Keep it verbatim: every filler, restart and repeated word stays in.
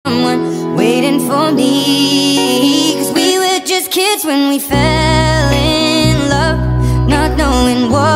someone waiting for me. Cause we were just kids when we fell in love, not knowing what